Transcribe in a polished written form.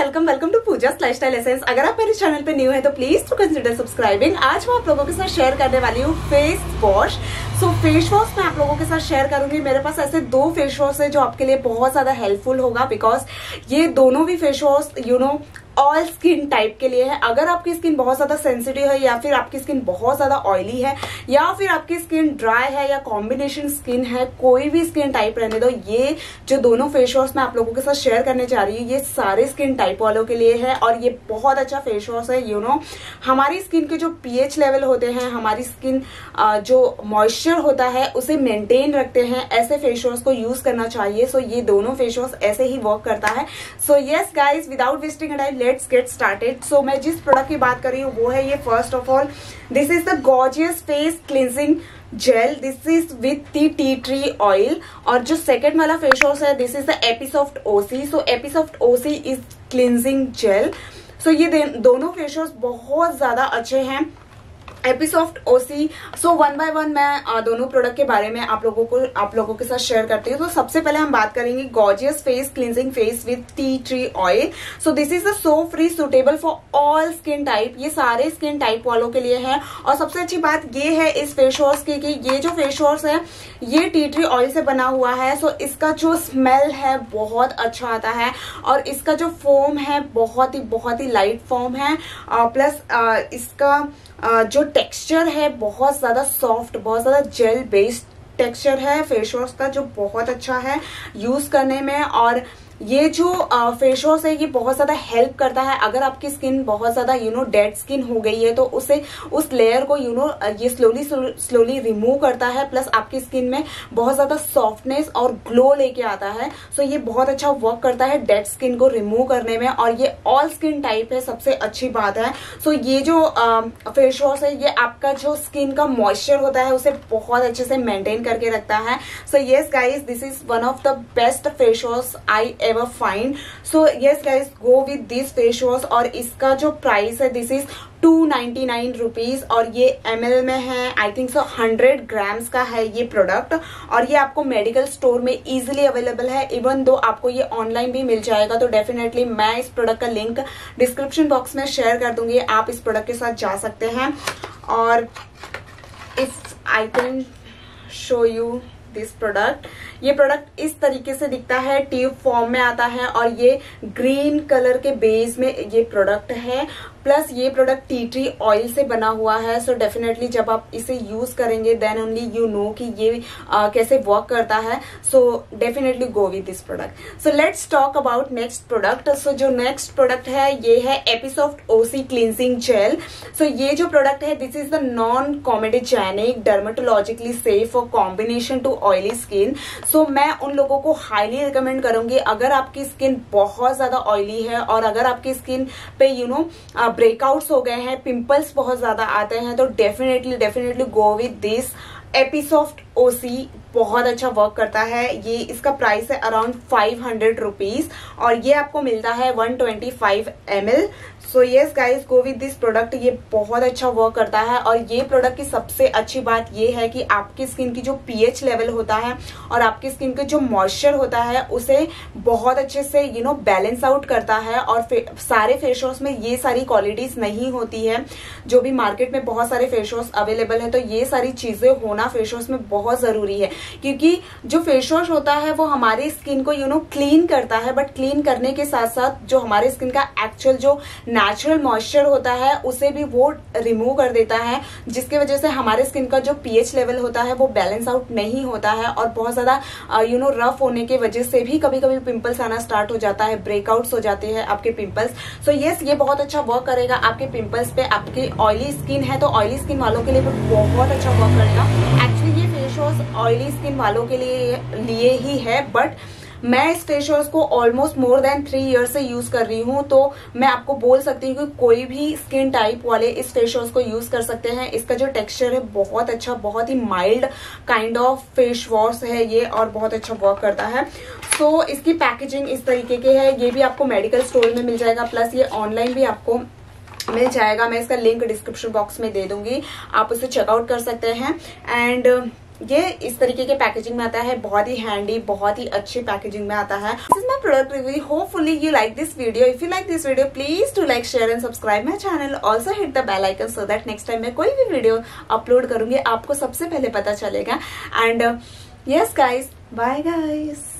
Welcome to Pooja lifestyle essence. अगर आप मेरे चैनल पे न्यू है तो प्लीज टू कंसिडर सब्सक्राइबिंग। आज मैं आप लोगों के साथ शेयर करने वाली हूँ फेस वॉश। फेस वॉश मैं आप लोगों के साथ शेयर करूंगी। मेरे पास ऐसे दो फेस वॉश है जो आपके लिए बहुत ज्यादा हेल्पफुल होगा, बिकॉज ये दोनों भी face wash all skin type के लिए है। अगर आपकी स्किन बहुत ज्यादा सेंसिटिव है, या फिर आपकी स्किन बहुत ज्यादा ऑयली है, या फिर आपकी स्किन ड्राई है, या कॉम्बिनेशन स्किन है, कोई भी स्किन टाइप रहने दो, ये जो दोनों फेस वॉश मैं आप लोगों के साथ शेयर करने जा रही हूँ ये सारे स्किन टाइप वालों के लिए है। और ये बहुत अच्छा फेस वॉश है। हमारी स्किन के जो पीएच लेवल होते हैं, हमारी स्किन जो मॉइस्चर होता है उसे मेंटेन रखते हैं, ऐसे फेस वॉश को यूज करना चाहिए। ये दोनों फेस वॉश ऐसे ही वर्क करता है। Yes guys, without wasting time let's get started. मैं जिस प्रोडक्ट की बात कर रही हूँ वो है ये। First of all, this is the gorgeous face cleansing gel. This is with the tea tree oil. और जो सेकंड वाला फेस वॉश है, this is the Episoft OC. Episoft OC is cleansing gel. ये दोनों फेस वॉश बहुत ज्यादा अच्छे हैं। Episoft OC. One by one मैं दोनों प्रोडक्ट के बारे में आप लोगों के साथ शेयर करती हूँ। सबसे पहले हम बात करेंगे gorgeous face cleansing face with tea tree oil. This is the soap free suitable for all skin type. ये सारे स्किन टाइप वालों के लिए है। और सबसे अच्छी बात ये है इस फेस वॉश की कि ये जो फेस वॉश है ये टी ट्री ऑयल से बना हुआ है। इसका जो स्मेल है बहुत अच्छा आता है, और इसका जो फोम है बहुत ही लाइट फोम है। प्लस इसका जो टेक्सचर है बहुत ज्यादा सॉफ्ट, बहुत ज्यादा जेल बेस्ड टेक्सचर है फेस वॉश का, जो बहुत अच्छा है यूज करने में। और ये जो फेस वॉश है ये बहुत ज्यादा हेल्प करता है। अगर आपकी स्किन बहुत ज्यादा डेड स्किन हो गई है तो उसे उस लेयर को ये स्लोली रिमूव करता है। प्लस आपकी स्किन में बहुत ज्यादा सॉफ्टनेस और ग्लो लेके आता है। ये बहुत अच्छा वर्क करता है डेड स्किन को रिमूव करने में। और ये ऑल स्किन टाइप है, सबसे अच्छी बात है। ये जो फेस वॉश है ये आपका जो स्किन का मॉइस्चर होता है उसे बहुत अच्छे से मेंटेन करके रखता है। Yes guys, this is one of the best face wash I ever find. Yes guys, go with this face wash। और इसका जो प्राइस है दिस इज 299 रुपीज। और ये ml में है, आई थिंक 100 ग्राम्स का है ये प्रोडक्ट। और ये आपको मेडिकल स्टोर में इजीली अवेलेबल है। इवन दो आपको ये ऑनलाइन भी मिल जाएगा। तो डेफिनेटली मैं इस प्रोडक्ट का लिंक डिस्क्रिप्शन बॉक्स में शेयर कर दूंगी, आप इस प्रोडक्ट के साथ जा सकते हैं। और if I can show you this product, ये प्रोडक्ट इस तरीके से दिखता है, ट्यूब फॉर्म में आता है। और ये ग्रीन कलर के बेस में ये प्रोडक्ट है। प्लस ये प्रोडक्ट टी ट्री ऑयल से बना हुआ है। डेफिनेटली जब आप इसे यूज करेंगे देन ओनली यू नो कि ये कैसे वर्क करता है। Definitely go with this product. Let's talk about next product. जो नेक्स्ट प्रोडक्ट है ये है एपिसॉफ्ट ओसी क्लींजिंग जेल। ये जो प्रोडक्ट है this is the non comedogenic, dermatologically safe for combination to oily skin. मैं उन लोगों को हाईली रिकमेंड करूंगी अगर आपकी स्किन बहुत ज्यादा ऑयली है, और अगर आपकी स्किन पे ब्रेकआउट्स हो गए हैं, पिंपल्स बहुत ज्यादा आते हैं, तो डेफिनेटली गो विद दिस एपिसॉफ्ट ओसी। बहुत अच्छा वर्क करता है। ये इसका प्राइस है अराउंड 500 रुपीज, और ये आपको मिलता है 125 ml। Yes guys, go with this product. ये बहुत अच्छा वर्क करता है। और ये प्रोडक्ट की सबसे अच्छी बात ये है कि आपकी स्किन की जो पीएच लेवल होता है और आपकी स्किन के जो मॉइस्चर होता है उसे बहुत अच्छे से बैलेंस आउट करता है। और सारे फेस वॉश में ये सारी क्वालिटीज नहीं होती है। जो भी मार्केट में बहुत सारे फेस वॉश अवेलेबल है, तो ये सारी चीजें होना फेस वॉश में बहुत जरूरी है। क्योंकि जो फेस वॉश होता है वो हमारी स्किन को क्लीन करता है, बट क्लीन करने के साथ साथ जो हमारे स्किन का एक्चुअल जो नेचुरल मॉइस्चर होता है उसे भी वो रिमूव कर देता है, जिसकी वजह से हमारे स्किन का जो पीएच लेवल होता है वो बैलेंस आउट नहीं होता है। और बहुत ज्यादा रफ होने की वजह से भी कभी कभी पिंपल्स आना स्टार्ट हो जाता है, ब्रेकआउट्स हो जाते हैं आपके पिंपल्स। येस, ये बहुत अच्छा वर्क करेगा आपके पिंपल्स पे। आपकी ऑयली स्किन है तो ऑयली स्किन वालों के लिए भी बहुत अच्छा वर्क करेगा। एक्चुअली ये फेस वॉश ऑयली स्किन वालों के लिए ही है, बट मैं इस फेस वॉश को ऑलमोस्ट मोर देन 3 ईयर्स से यूज कर रही हूँ। तो मैं आपको बोल सकती हूँ कि कोई भी स्किन टाइप वाले इस फेस वॉश को यूज कर सकते हैं। इसका जो टेक्सचर है बहुत अच्छा, बहुत ही mild kind of face wash है ये, और बहुत अच्छा वर्क करता है। इसकी पैकेजिंग इस तरीके की है। ये भी आपको मेडिकल स्टोर में मिल जाएगा, प्लस ये ऑनलाइन भी आपको मिल जाएगा। मैं इसका लिंक डिस्क्रिप्शन बॉक्स में दे दूंगी, आप उसे चेकआउट कर सकते हैं। एंड ये इस तरीके के पैकेजिंग में आता है, बहुत ही हैंडी, बहुत ही अच्छी पैकेजिंग में आता है। This is my product review, hopefully you like this video. If you like this video please to like, share and subscribe my channel, also hit the bell icon so that next time मैं कोई भी video upload करूंगी आपको सबसे पहले पता चलेगा। And yes guys, bye guys.